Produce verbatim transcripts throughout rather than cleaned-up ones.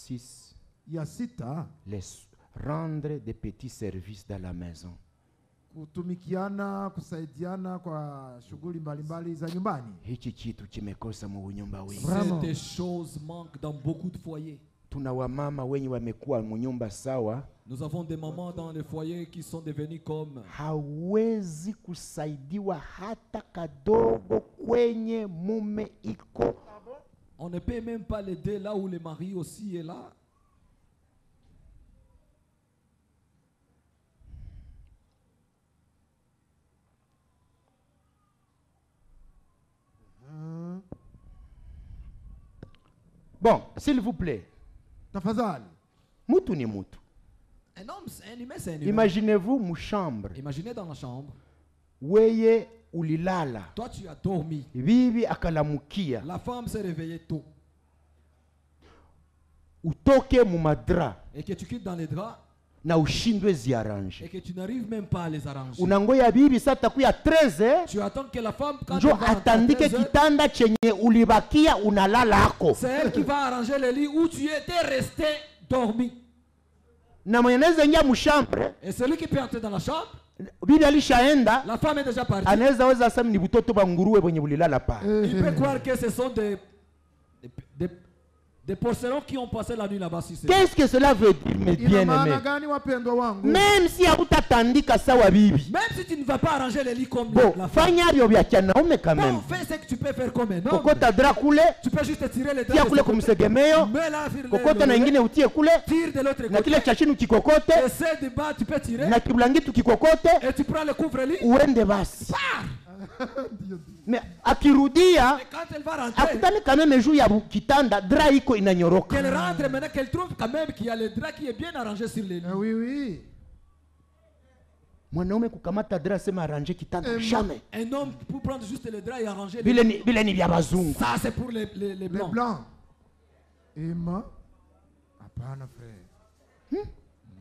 six. Ya sita, Les rendre des petits services dans la maison. kutumikiana, kusaidiana kwa shughuli mbalimbali za nyumbani. Hichi kitu kimekosa mu nyumba wengi. Ces choses manquent dans beaucoup de foyers. Tuna wamama wenye wamekuwa mu nyumba sawa. Nous avons des mamans dans les foyers qui sont devenues comme hawezi kusaidiwa hata kadogo kwenye mume iko. on ne peut même pas l'aider là où le mari aussi est là. Bon, s'il vous plaît. Tafadhali. Mutu ni mutu. Un homme, c'est un humain, c'est un humain. Imaginez-vous mu chambre. Imaginez dans la chambre. Weye ulilala. Toi tu as dormi. Bibi akalamukia. La femme s'est réveillée tôt. Utoke mu madra. Et que tu quittes dans les draps. Na ushindwe ziarrange. Et que tu n'arrives même pas à les arranger. Unangoya bibi sata kuya treize. Tu attends que la femme quand njo atandike kitanda chenye ulibakia unalala ako. C'est elle qui va arranger le lit où tu étais resté dormi. Na mweneza ingia mu chambre. Et celui qui peut entrer dans la chambre. Bibi alishaenda. La femme est déjà partie. Anaweza weza sema ni butoto ba nguruwe wenye bulilala pa. Il peut croire que ce sont des des, des Des porcelans qui ont passé la nuit là-bas. Si qu'est-ce que cela veut dire, mes bien-aimés? Même si hautatandika sawa bibi. Même si tu ne vas pas arranger les lits comme bon, la femme. Fanya bio bya kanaume quand même. Bon, fais ce que tu peux faire comme un homme. Kokota dra kule. Tu peux juste tirer les draps. Tia kule kumsegemeyo. Kokota na ingine utie kule. Tire de l'autre côté. Na kile cha chini ukikokote. Essaie de bas, tu peux tirer. Na kiblangi tukikokote. Et tu prends le couvre-lit. Uende basi. Mais akirudia akutane quand même juu ya kitanda dra iko inanyoroka. Qu'elle rentre maintenant, qu'elle trouve quand même qu'il y a le drap qui est bien arrangé sur les lits. Ah oui oui. Mwanaume kukamata dra sema arranger kitanda jamais. Un homme pour prendre juste le drap et arranger les lits. Bile ni bya bazungu. Ça c'est pour les les, les blancs. Les blancs. Emma. Hapana frère. Hmm?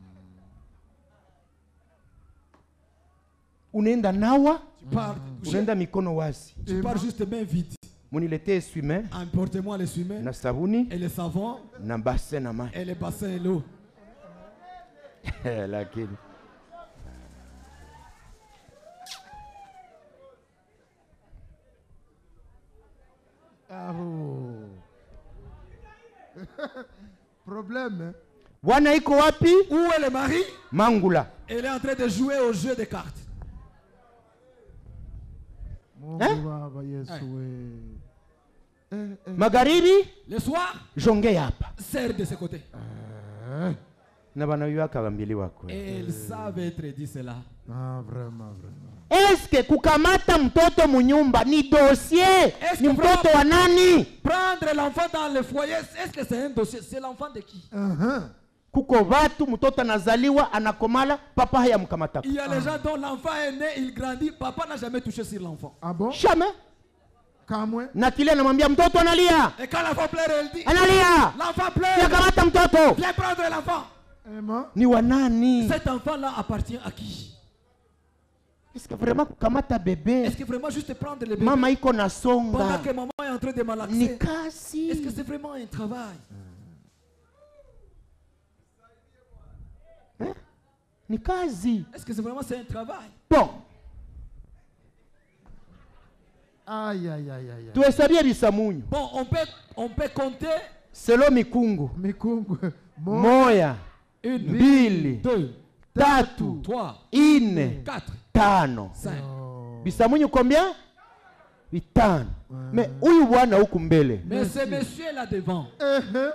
Unaenda nawa. Tu pars. Unaenda mikono wazi. Tu pars juste main vide. Muniletee essuie-main. Apportez-moi l'essuie-main. Na sabuni. Et le savon. Na bassin na main. Et le bassin et l'eau. Lakini. Ah oh. Problème. Bwana iko wapi? Où est le mari? Mangula. Elle est en train de jouer au jeu de cartes. Hein? Hein? Magharibi? Le soir? Jonge hapa. Serre de ce côté. Na banayuaka bambili wako. Et ils savent être dit cela. Ah vraiment vraiment. Est-ce que kukamata mtoto munyumba ni dossier? Ni mtoto wa nani? Prendre l'enfant dans le foyer, est-ce que c'est un dossier? C'est l'enfant de qui? Uh-huh. Kuko watu mtoto anazaliwa anakomala papa haya mkamata. Il y a les gens dont l'enfant est né, il grandit, papa n'a jamais touché sur l'enfant. Ah bon? Jamais. Kamwe. Na kile anamwambia mtoto analia. Et quand l'enfant pleure, elle dit analia. L'enfant pleure. Viens kamata mtoto. Viens prendre l'enfant. Emma. Ni wa nani? Cet enfant-là appartient à qui? Est-ce que vraiment kukamata bébé? Est-ce que vraiment juste prendre le bébé? Mama iko na songa. Pendant que maman est en train de malaxer. Ni kasi. Est-ce que c'est vraiment un travail? Hein? Ni kazi. Est-ce que c'est vraiment c'est un travail? Bon. Aïe aïe aïe aïe. Tu hesabia bisamunyu. Bon, on peut on peut compter selo mikungu. Mikungu. Moya. Une, mbili, deux, tatu, trois, ine, quatre, tano. cinq. Oh. Bisamunyu combien? Vitano. Ouais. Mais huyu bwana huku mbele. Mais c'est monsieur là devant. Uh-huh.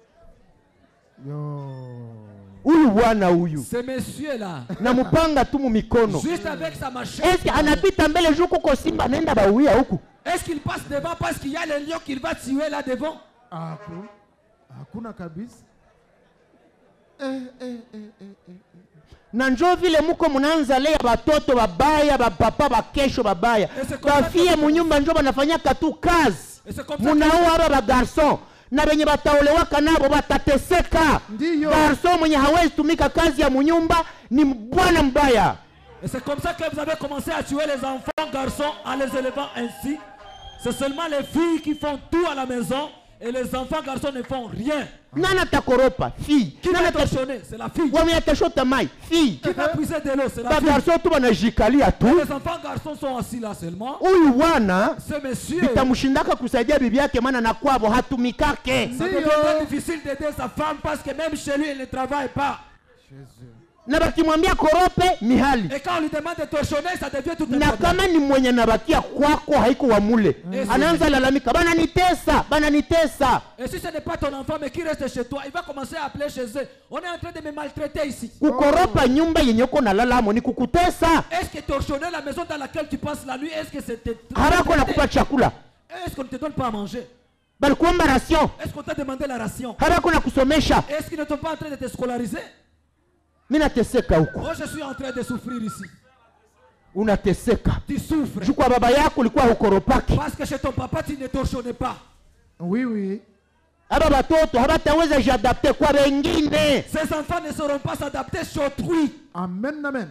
Yo. Huyu bwana huyu. C'est monsieur là. Na mupanga tu mu mikono. Juste avec sa machette. Est-ce anapita mbele juu kuko simba nenda bauia huku? Est-ce qu'il passe devant parce qu'il y a le lion qu'il va tuer là devant? Ah, hakuna kabisa. Eh, eh, eh, eh, eh. Na njoo vile muko mnaanza lea batoto babaya bapapa bakesho babaya. Bafie munyumba njoo banafanyaka tu kazi. Munaoa aba ba garçon. Na benye bataolewaka nabo batateseka. Garçon mwenye hawezi tumika kazi ya munyumba ni bwana mbaya. Et c'est comme ça que vous avez commencé à tuer les enfants garçons en les élevant ainsi. C'est seulement les filles qui font tout à la maison Et les enfants garçons ne font rien. Nana takoropa, fille. Qui va Nana ta torchonner? C'est la fille. wame atashota mai, fille. Qui va puiser de l'eau? C'est la Ba fille. garçon tu banajikalia Et tu. les enfants garçons sont assis là seulement. Huyu wana Ce monsieur, itamshindaka kusaidia bibi yake maana na kwabo hatumikake. ça devient très difficile d'aider sa femme parce que même chez lui, il ne travaille pas. Jésus. Na bakimwambia korope mihali. Et quand on lui demande de torchonner, ça devient tout un Na problème. kama ni mwenye nabakia kwako haiko wa mule. Yes. Anaanza lalamika, bananitesa, bananitesa. Et si ce n'est pas ton enfant mais qui reste chez toi, il va commencer à appeler chez eux. On est en train de me maltraiter ici. Kukoropa nyumba yenye uko nalalamo ni kukutesa. Est-ce que torchonner la maison dans laquelle tu passes la nuit, est-ce que c'était... Harako nakupa chakula. Est-ce qu'on ne te donne pas à manger? Balikuomba ration. Est-ce qu'on t'a demandé la ration? Harako nakusomesha. Est-ce qu'ils ne sont pas en train de te scolariser? Mimi nateseka huko. Moi, je suis en train de souffrir ici. Unateseka. Tu souffres. Juu kwa baba yako ulikuwa hukoropaki. Parce que chez ton papa, tu ne torchonnais pas. Oui, oui. Aba batoto habataweza jiadapte kwa wengine. Ces enfants ne sauront pas s'adapter chez autrui. Amen, amen.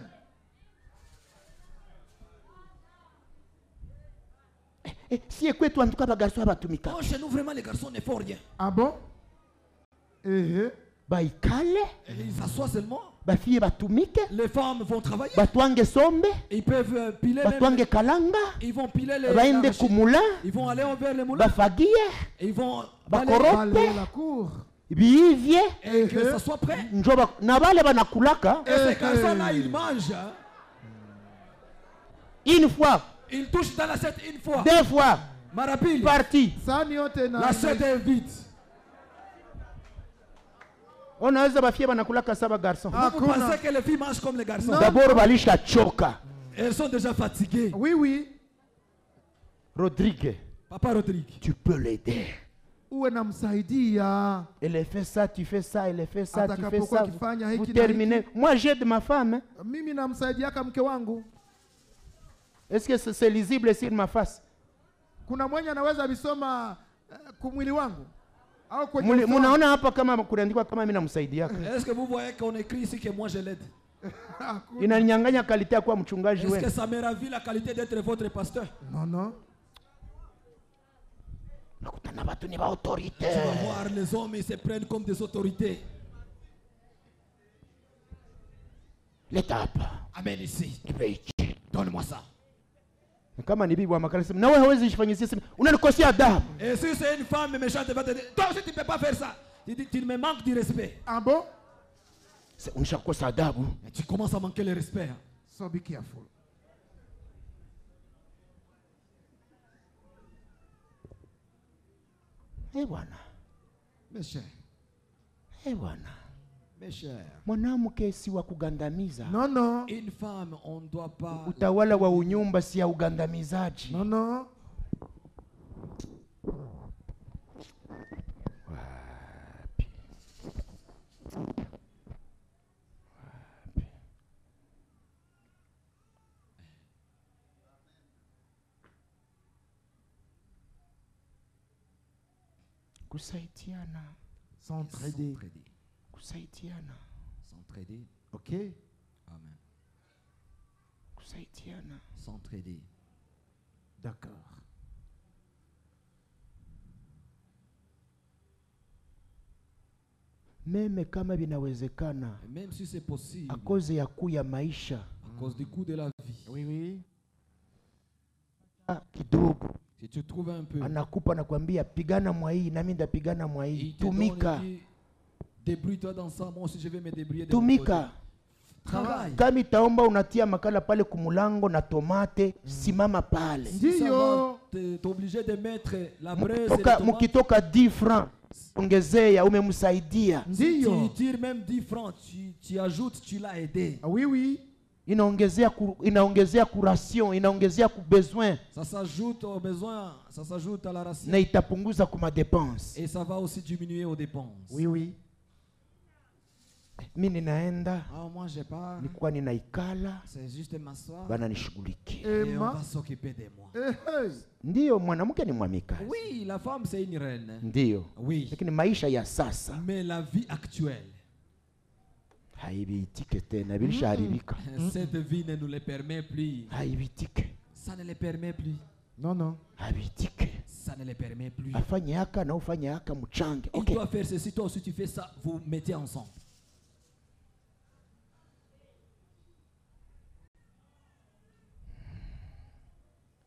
Eh, si kwetu antuka bagarso abatumika. Oh, chez nous, vraiment, les garçons ne font rien. Ah bon? Eh, eh. Baikale, Et ils s'assoient seulement. bafie batumike, Les femmes vont travailler. batwange sombe, Ils peuvent euh, piler même. batwange kalanga, Ils vont piler les... baende l'arachide. kumula, Ils vont aller vers les moulins. bafagie, Et ils vont... bakorope, Balayer la cour. biivye, Et que ça soit prêt. njo ba- na bale banakulaka. Et ces garçons-là, ils mangent. hein. Une fois, Ils touchent dans l'assiette une fois. deux fois, Marapile. parti. Sani yote na L'assiette est vide. Unaweza bafie banakulaka saba garçon. Ah, Vous pensez que les filles mangent comme les garçons? D'abord balisha choka. Elles sont déjà fatiguées. Oui, oui. Rodrigue, Papa Rodrigue. tu peux l'aider. Uwe namsaidia. Elle fait ça, tu fais ça, elle fait ça, tu fais Atakapokuwa ça. akifanya Vous hiki na terminez. Moi j'aide ma femme. hein. Mimi namsaidiaka mke wangu. Est-ce que c'est c'est lisible sur ma face? Kuna mwenye anaweza visoma eh, kumwili wangu au kwenye Muli- uso wangu? Munaona hapa kama kunaandikwa kama mimi namsaidiaka. Est-ce que vous voyez qu'on écrit ici que moi je l'aide? Hakuna. Inaninyang'anya kalite ya kuwa mchungaji Est-ce que wewe. ça me ravit la qualité d'être votre pasteur? Non, non. Nakutana watu ni ba Tu vas autorité. voir les hommes, ils se prennent comme des autorités. Leta hapa. Amène ici. Nipe hichi. Donne-moi ça. Kama ni bibi wa makala sema na wewe hawezi jifanyisia sema unanikosea adabu. Et si c'est une femme méchante, elle va te dire, toi aussi tu ne peux pas faire ça. Tu, dis, tu me manques du respect. Ah bon? C'est unishakosa adabu. Et tu commences à manquer le respect. hein. So be careful. Eh bwana. Mes chers. Eh bwana. Mes chers, Mwanamke si wa kugandamiza. Non, non. une femme, on ne doit pas... Utawala wa unyumba si ya ugandamizaji. Non, non. Wapi. Wapi. Kusaidiana. S'entraider. S'entraider. Kusaidiana. S'entraider. Ok? Amen. Kusaidiana. S'entraider. D'accord. Meme kama vinawezekana Et même si c'est possible, a cause ya kuu ya maisha à cause du coût de la vie, Oui, oui. ah, kidogo si tu trouves un peu, anakupa nakwambia pigana mwa hii nami ndapigana mwa hii, il te donne, tumika il dit, débrouille-toi dans ça, moi aussi je vais me débrouiller de mon tumika. côté. Travaille. Kama itaomba unatia makala pale kumulango na tomate, simama pale. Si ça Ndio. va te- t'obliger de mettre la braise et les Mukitoka, tomates, mukitoka dix francs ongezea, umemsaidia. si tu Ndio. tires même dix francs, tu, tu ajoutes, tu l'as aidé. Ah oui, oui. Inaongezea ku, inaongezea kuration, inaongezea ku besoin Ça s'ajoute aux besoins, ça s'ajoute à la racine. na itapunguza kuma dépense. Et ça va aussi diminuer aux dépenses. Oui, oui. Mimi ninaenda Ah, moi je pars, nilikuwa ninaikala c'est juste m'asseoir bana nishughulikie. Et et on ma. va s'occuper de moi. Eh, hey. Ndiyo, mwanamke ni mwamikazi. Oui, la femme c'est une reine. Ndiyo, Oui, lakini maisha ya sasa mais la vie actuelle, haibitike tena, bilishaharibika. cette vie ne nous le permet plus. Haibitike. Ça ne le permet plus. Non, non. abitike Ça ne les permet plus. afanye haka na ufanye haka mchange. Il Okay. doit faire ceci, toi aussi tu fais ça, vous mettez ensemble.